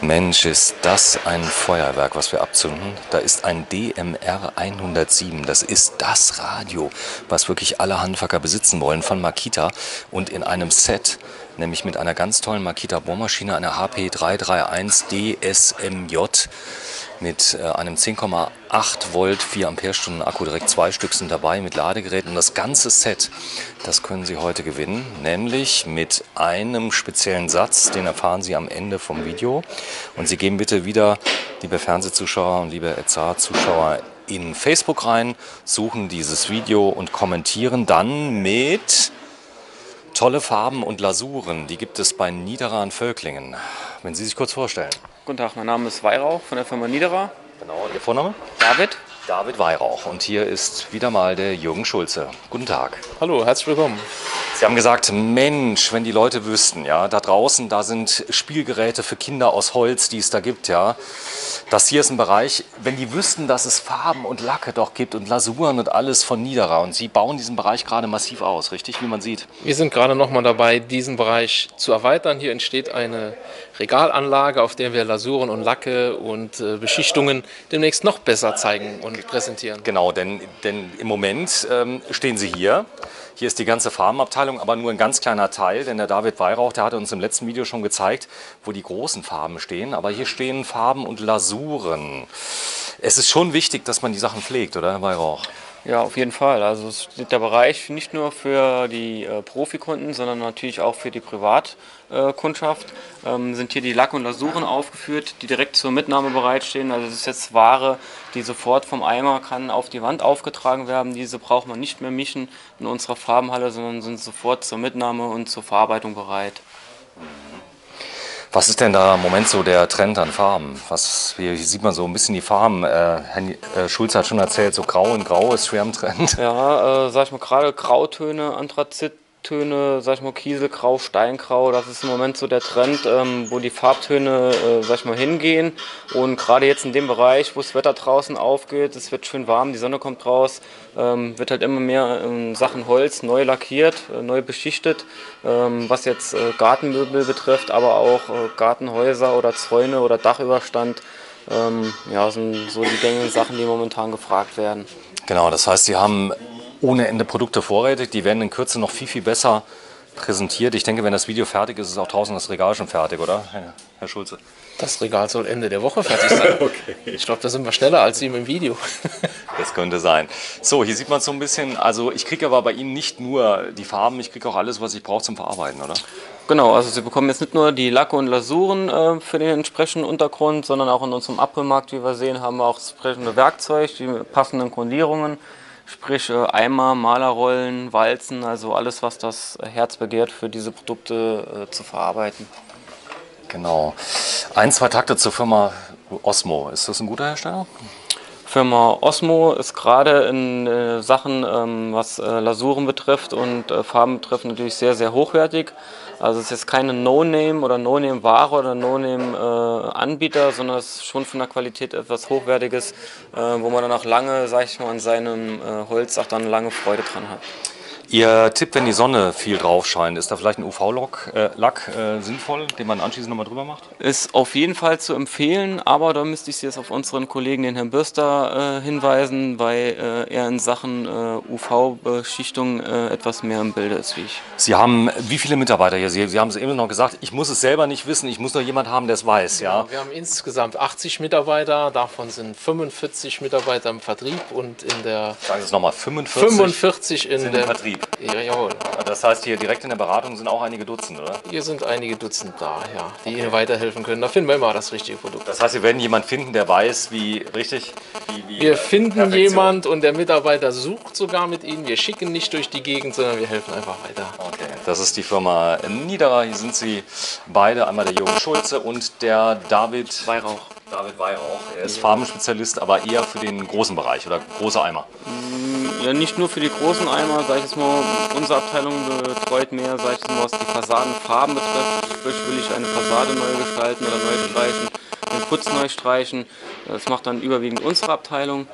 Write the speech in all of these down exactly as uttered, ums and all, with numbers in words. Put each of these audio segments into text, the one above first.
Mensch, ist das ein Feuerwerk, was wir abzünden. Da ist ein D M R hundertsieben. Das ist das Radio, was wirklich alle Handwerker besitzen wollen, von Makita. Und in einem Set, nämlich mit einer ganz tollen Makita Bohrmaschine, einer H P drei drei eins D S M J mit äh, einem zehn Komma acht Volt, vier Ampere-Stunden Akku, direkt zwei Stück sind dabei mit Ladegeräten. Und das ganze Set, das können Sie heute gewinnen, nämlich mit einem speziellen Satz, den erfahren Sie am Ende vom Video. Und Sie geben bitte wieder, liebe Fernsehzuschauer und liebe S A R-Zuschauer, in Facebook rein, suchen dieses Video und kommentieren dann mit tolle Farben und Lasuren. Die gibt es bei Niederer in Völklingen. Wenn Sie sich kurz vorstellen. Guten Tag, mein Name ist Weihrauch von der Firma Niederer. Genau, Ihr Vorname? David. David Weihrauch. Und hier ist wieder mal der Jürgen Schulze. Guten Tag. Hallo, herzlich willkommen. Sie haben gesagt, Mensch, wenn die Leute wüssten, ja, da draußen, da sind Spielgeräte für Kinder aus Holz, die es da gibt, ja. Das hier ist ein Bereich, wenn die wüssten, dass es Farben und Lacke doch gibt und Lasuren und alles von Niederer. Und Sie bauen diesen Bereich gerade massiv aus, richtig, wie man sieht? Wir sind gerade noch mal dabei, diesen Bereich zu erweitern. Hier entsteht eine Regalanlage, auf der wir Lasuren und Lacke und äh, Beschichtungen demnächst noch besser zeigen und präsentieren. Genau, denn, denn im Moment ähm, stehen Sie hier. Hier ist die ganze Farbenabteilung, aber nur ein ganz kleiner Teil, denn der David Weihrauch, der hat uns im letzten Video schon gezeigt, wo die großen Farben stehen. Aber hier stehen Farben und Lasuren. Es ist schon wichtig, dass man die Sachen pflegt, oder, Herr Weihrauch? Ja, auf jeden Fall. Also es steht der Bereich nicht nur für die äh, Profikunden, sondern natürlich auch für die Privatkundschaft. Ähm, sind hier die Lack- und Lasuren aufgeführt, die direkt zur Mitnahme bereitstehen. Also das ist jetzt Ware, die sofort vom Eimer kann auf die Wand aufgetragen werden. Diese braucht man nicht mehr mischen in unserer Farbenhalle, sondern sind sofort zur Mitnahme und zur Verarbeitung bereit. Was ist denn da im Moment so der Trend an Farben? Was, hier sieht man so ein bisschen die Farben. Äh, Herr äh, Schulze hat schon erzählt, so grau in grau ist schwer im Trend. Ja, äh, sag ich mal, gerade Grautöne, Anthrazittöne, sag ich mal, Kieselgrau, Steingrau, das ist im Moment so der Trend, ähm, wo die Farbtöne, äh, sag ich mal, hingehen. Und gerade jetzt in dem Bereich, wo das Wetter draußen aufgeht, es wird schön warm, die Sonne kommt raus, ähm, wird halt immer mehr in Sachen Holz neu lackiert, äh, neu beschichtet, ähm, was jetzt äh, Gartenmöbel betrifft, aber auch äh, Gartenhäuser oder Zäune oder Dachüberstand. Ähm, ja, sind so die gängigen Sachen, die momentan gefragt werden. Genau, das heißt, Sie haben ohne Ende Produkte vorrätig, die werden in Kürze noch viel, viel besser präsentiert. Ich denke, wenn das Video fertig ist, ist auch draußen das Regal schon fertig, oder, Herr Schulze? Das Regal soll Ende der Woche fertig sein. Okay. Ich glaube, da sind wir schneller als Sie im Video. Das könnte sein. So, hier sieht man es so ein bisschen. Also ich kriege aber bei Ihnen nicht nur die Farben, ich kriege auch alles, was ich brauche zum Verarbeiten, oder? Genau, also Sie bekommen jetzt nicht nur die Lacke und Lasuren äh, für den entsprechenden Untergrund, sondern auch in unserem Abholmarkt, wie wir sehen, haben wir auch das entsprechende Werkzeug, die passenden Grundierungen, sprich äh, Eimer, Malerrollen, Walzen, also alles, was das Herz begehrt, für diese Produkte äh, zu verarbeiten. Genau. Ein, zwei Takte zur Firma Osmo. Ist das ein guter Hersteller? Firma Osmo ist gerade in äh, Sachen, ähm, was äh, Lasuren betrifft und äh, Farben betrifft, natürlich sehr, sehr hochwertig. Also es ist jetzt keine No-Name oder No-Name-Ware oder No-Name-Anbieter, sondern es ist schon von der Qualität etwas Hochwertiges, äh, wo man dann auch lange, sag ich mal, an seinem äh, Holz auch dann lange Freude dran hat. Ihr Tipp, wenn die Sonne viel drauf scheint, ist da vielleicht ein U V-Lack äh, Lack, äh, sinnvoll, den man anschließend nochmal drüber macht? Ist auf jeden Fall zu empfehlen, aber da müsste ich Sie jetzt auf unseren Kollegen, den Herrn Bürster, äh, hinweisen, weil äh, er in Sachen äh, U V-Beschichtung äh, etwas mehr im Bilde ist wie ich. Sie haben wie viele Mitarbeiter hier? Sie, Sie haben es eben noch gesagt, ich muss es selber nicht wissen, ich muss nur jemand haben, der es weiß. Ja? Ja, wir haben insgesamt achtzig Mitarbeiter, davon sind fünfundvierzig Mitarbeiter im Vertrieb und in der... Sagen Sie es nochmal, fünfundvierzig, fünfundvierzig in sind der im Vertrieb. Ja, jawohl. Das heißt, hier direkt in der Beratung sind auch einige Dutzend, oder? Hier sind einige Dutzend da, ja, die okay. Ihnen weiterhelfen können. Da finden wir immer das richtige Produkt. Das heißt, Sie werden jemanden finden, der weiß, wie, richtig? Wie, wie wir finden jemanden und der Mitarbeiter sucht sogar mit Ihnen. Wir schicken nicht durch die Gegend, sondern wir helfen einfach weiter. Okay, das ist die Firma Niederer. Hier sind Sie beide, einmal der Jürgen Schulze und der David Weihrauch. David Weihrauch. Er ist Farbenspezialist, aber eher für den großen Bereich oder große Eimer. Ja, nicht nur für die großen Eimer, sag ich jetzt mal, unsere Abteilung betreut mehr, sag ich jetzt mal, was die Fassadenfarben betrifft. Sprich, will ich eine Fassade neu gestalten oder neu streichen, den Putz neu streichen. Das macht dann überwiegend unsere Abteilung.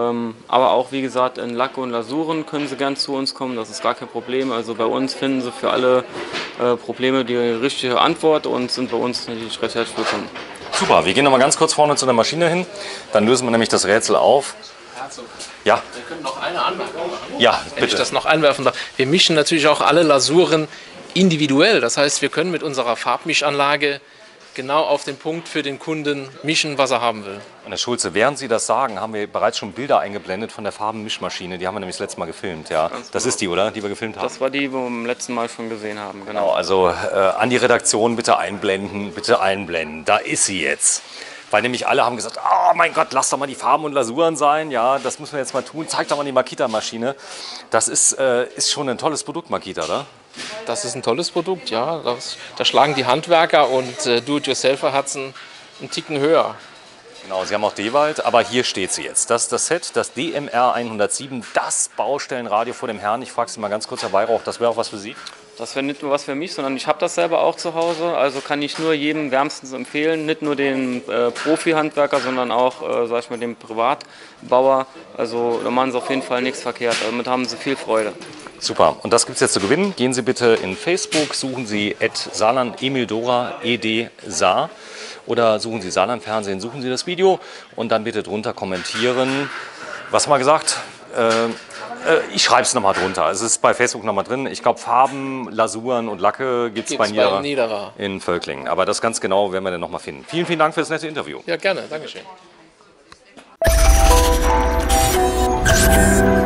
Aber auch, wie gesagt, in Lacke und Lasuren können Sie gern zu uns kommen, das ist gar kein Problem. Also bei uns finden Sie für alle Probleme die richtige Antwort und sind bei uns natürlich recht herzlich willkommen. Super, wir gehen noch mal ganz kurz vorne zu der Maschine hin. Dann lösen wir nämlich das Rätsel auf. Herzog, Ja, wir können noch eine Anmerkung machen. ja, Wenn ich bitte. das noch einwerfen darf. Wir mischen natürlich auch alle Lasuren individuell. Das heißt, wir können mit unserer Farbmischanlage genau auf den Punkt für den Kunden mischen, was er haben will. Und Herr Schulze, während Sie das sagen, haben wir bereits schon Bilder eingeblendet von der Farbenmischmaschine. Die haben wir nämlich das letzte Mal gefilmt. Ja, das ist die, oder? Die wir gefilmt haben. Das war die, die wir beim letzten Mal schon gesehen haben, Genau, genau. also äh, an die Redaktion bitte einblenden, bitte einblenden. Da ist sie jetzt. Weil nämlich alle haben gesagt, oh mein Gott, lass doch mal die Farben und Lasuren sein. Ja, das müssen wir jetzt mal tun. Zeig doch mal die Makita-Maschine. Das ist, äh, ist schon ein tolles Produkt, Makita, oder? Das ist ein tolles Produkt, ja. Das, da schlagen die Handwerker und äh, Do-it-yourselfer-Herzen einen Ticken höher. Genau, Sie haben auch Dewald, aber hier steht sie jetzt. Das ist das Set, das D M R hundertsieben, das Baustellenradio vor dem Herrn. Ich frage Sie mal ganz kurz, Herr Weihrauch, das wäre auch was für Sie? Das wäre nicht nur was für mich, sondern ich habe das selber auch zu Hause. Also kann ich nur jedem wärmstens empfehlen, nicht nur den äh, Profi-Handwerker, sondern auch, äh, sag ich mal, dem Privatbauer. Also da machen Sie auf jeden Fall nichts verkehrt. Damit haben Sie viel Freude. Super, und das gibt es jetzt zu gewinnen. Gehen Sie bitte in Facebook, suchen Sie at Saarland Emil Dora Ed Saar oder suchen Sie Saarland Fernsehen, suchen Sie das Video und dann bitte drunter kommentieren. Was haben wir gesagt? Äh, äh, ich schreibe es nochmal drunter. Es ist bei Facebook nochmal drin. Ich glaube, Farben, Lasuren und Lacke gibt es bei, bei Niederer in Völklingen. Aber das ganz genau werden wir dann nochmal finden. Vielen, vielen Dank für das nette Interview. Ja, gerne. Dankeschön.